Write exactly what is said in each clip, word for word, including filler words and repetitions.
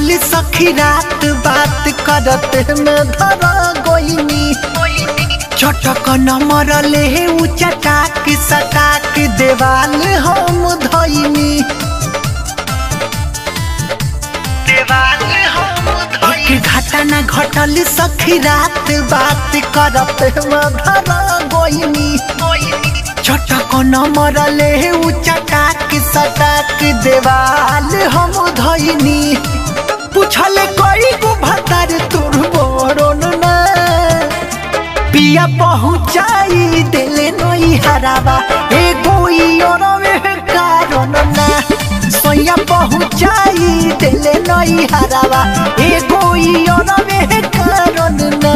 घटल सखी रात बात करते में धरा गोइनी चटक न मरले उ चटाक सटाक देवाल हम धइनी एक घटना घटल सखी रात बात करते में धरा गोइनी चटक न मरले उ चटाक सटाक देवाल हम धइनी पूछल कई गो भतार तोर बड़न ना पिया पहुँचाई दिले नई हरावा एगो इरवे कारण ना सोया पहुँचाई दिले नई हरावा एगो इरवे कारण ना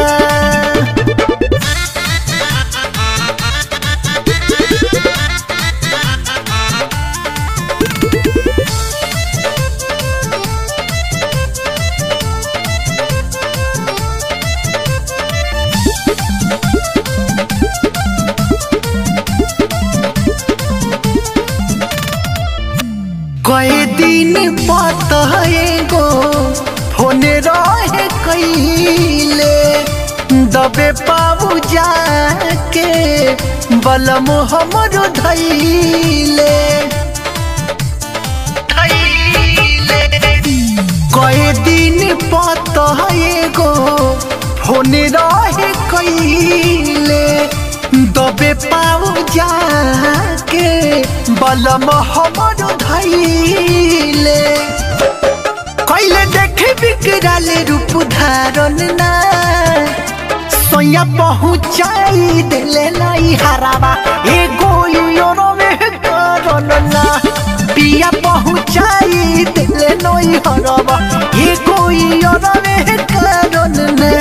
कई दिन पत गो फोन रहे कैले दबे पाऊ जाके बलम हमरो धैले कई दिन पत गो फोन रहे कैले दबे पाऊ जाके बलम हमरो धैले कैले देखे बिगड़ले रूप धारण ना सोया पहुँचाई दिले नई हरावा एगो इरवे कारण ना पिया पहुँचाई दिले नई हरावा एगो इरवे कारण ना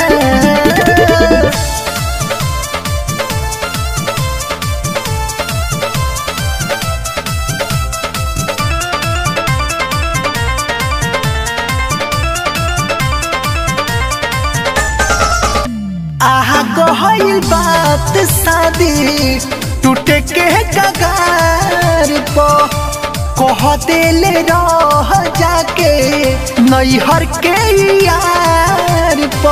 आहा गहल बात शादी टूटे के कगार पो कह देले रह जाके नैहर के यार पो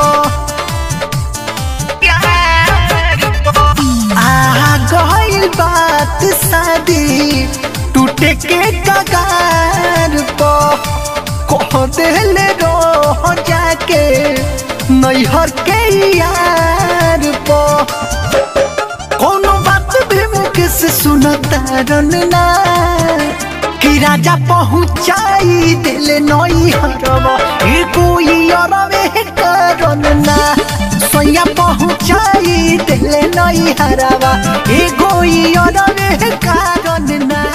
आहा गहल बात शादी टूटे के कगार पो कह देले रह जाके नैहर के यार पो कोनो बात भी मुके से सुनतारन ना कि राजा पहुँचाई दिले नैहरवा एगो इरवे कारण ना सोया पहुँचाई दिले नैहरवा एगो इरवे कारण ना।